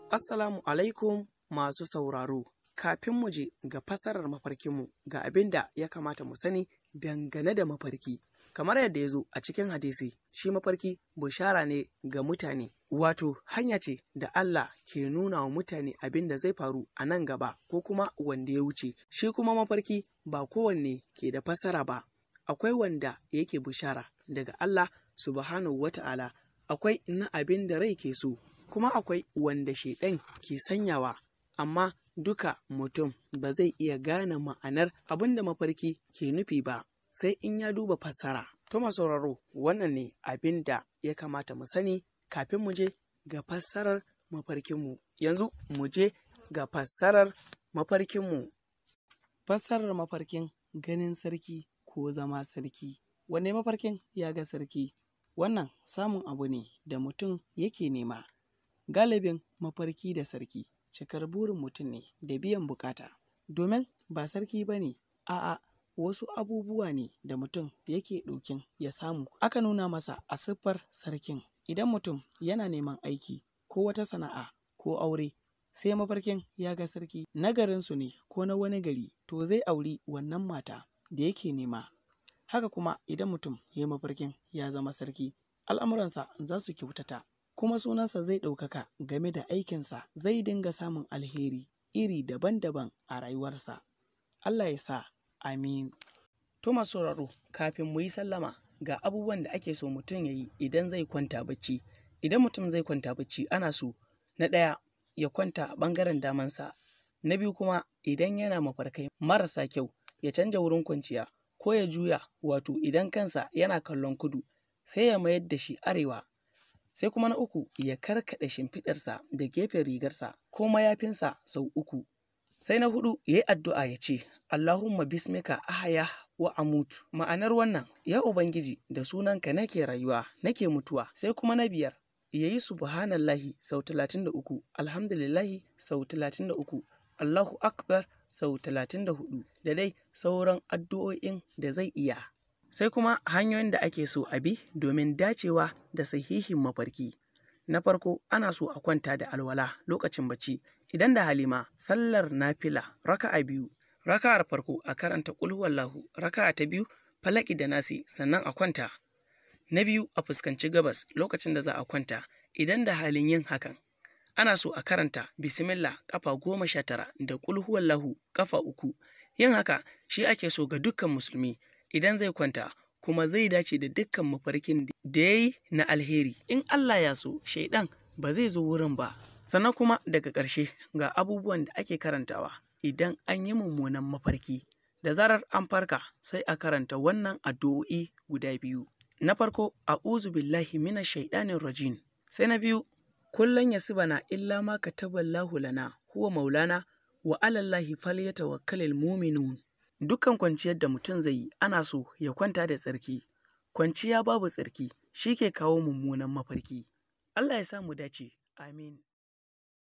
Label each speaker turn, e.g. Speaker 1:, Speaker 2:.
Speaker 1: Assalamu alaikum masu sauraro. Kafin mu je ga fasarar mafarkinmu ga abin da ya kamata mu sani dangane da mafarki. Kamar yadda ya zo a cikin hadisi, shi mafarki bushara ne ga mutane, wato hanya ce da Allah ke nuna wa mutane abin da zai faru a nan gaba ko kuma wanda ya wuce. Shi kuma mafarki ba kowanne ke da fasara ba, akwai wanda yake bushara daga Allah subhanahu wata'ala, akwai na abin da rai ke so, kuma akwai wanda shaiɗan ke sanyawa, amma duka mutum ba zai iya gane ma'anar abin da mafarki ke nufi ba sai in ya duba fassara. To masauraro, wannan ne abin da ya kamata mu sani kafin mu je ga fassarar mafarkinmu. Yanzu mu je ga fassarar mafarkinmu. Fassarar mafarkin ganin sarki ko zama sarki. Wanne mafarkin ya ga sarki? Wannan samun abu ne da mutum yake nema. Galibin mafarki da sarki cikar burin mutum ne da biyan bukata, domin ba sarki ba ne, a'a wasu abubuwa ne da mutum yake ɗokin ya samu aka nuna masa a siffar sarkin. Idan mutum yana neman aiki ko wata sana'a ko aure, sai mafarkin ya ga sarki na garinsu ne ko na wani gari, to zai auri wannan mata da yake nema. Haka kuma idan mutum ya yi mafarkin ya zama sarki, al'amuransa za su kyautata, kuma sunansa zai ɗaukaka game da aikinsa, zai dinga samun alheri iri daban-daban a rayuwarsa. Allah ya sa, amin. To masu sauraro, kafin mu yi sallama ga abubuwan da ake so mutum ya yi idan zai kwanta bacci. Idan mutum zai kwanta bacci ana so, na ɗaya ya kwanta a ɓangaren damansa, na biyu kuma idan yana mafarkai marasa kyau ya canja wurin kwanciya ko ya juya, wato idan kansa yana kallon kudu sai ya mayar da shi arewa. Sai kuma na uku ya karkaɗe shimfiɗarsa da gefen rigarsa ko mayafinsa sau 3. Sai na 4 ya yi addu'a ya ce, Allahumma bismika ahaya wa amutu. Ma'anar wannan, ya Ubangiji da sunanka nake rayuwa nake mutuwa. Sai kuma na 5 ya yi subhanallahi sau 33, alhamdulillahi sau 33, Allahu akbar sau 34, da dai sauran addu'o'in da zai iya. Sai kuma hanyoyin da ake so a bi domin dacewa da sahihin mafarki. Na farko, ana so a kwanta da alwala lokacin bacci. Idan da halima, sallar nafila raka'a 2. Raka'ar farko a karanta qul huwallahu, raka'a ta 2 falaki da nasi, sannan a kwanta. Na biyu, a fuskanci gabas lokacin da za a kwanta. Idan da halin yin hakan, ana so a karanta bismillah kafa 19 da qul huwallahu kafa 3. Yin haka shi ake so ga dukkan musulmi idan zai kwanta, kuma zai dace da dukkan mafarkin da ya yi na alheri. In Allah ya so, shaidan ba zai zo wurin ba. Sannan kuma daga ƙarshe ga abubuwan da ake karantawa idan an yi mummunan mafarki. Da zarar an farka sai a karanta wannan addu'o'i guda 2. Na farko, a'udhu billahi minash shaitanir rajim. Sai na biyu, kullun yasibana illa ma kataballahu lana huwa maulana wa alallahi falyatawakkalul mu'minun. Dukkan kwanciyar da mutum zai yi ana so ya kwanta da tsarki. Kwanciya babu tsarki shi ke kawo mummunan mafarki. Allah ya sa mu dace. Amin.